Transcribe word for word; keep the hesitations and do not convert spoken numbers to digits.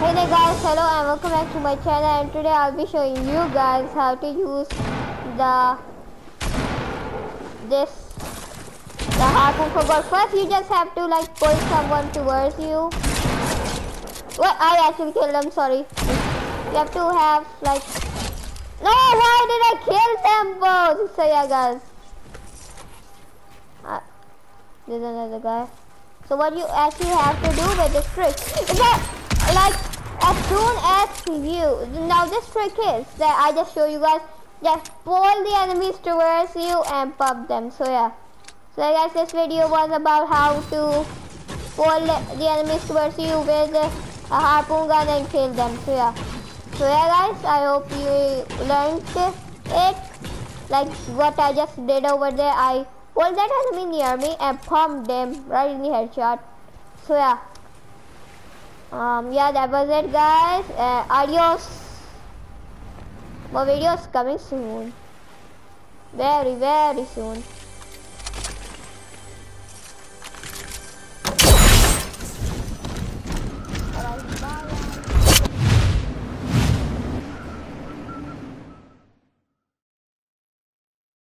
Hey there guys, hello and welcome back to my channel, and today I'll be showing you guys how to use the this the harpoon for gold. First you just have to like pull someone towards you. What? I actually killed them, sorry. You have to have like no, why did I kill them both? So yeah guys. Uh, there's another guy. So what you actually have to do with this trick is that like as soon as you, now this trick is that I just show you guys, just pull the enemies towards you and pop them. So yeah, so guys, this video was about how to pull the enemies towards you with a harpoon gun and kill them. So yeah, so yeah guys, I hope you learned it like what I just did over there. I pulled that enemy near me and pumped them right in the headshot. So yeah. Um, yeah, that was it guys. Uh, adios. More videos coming soon. Very, very soon.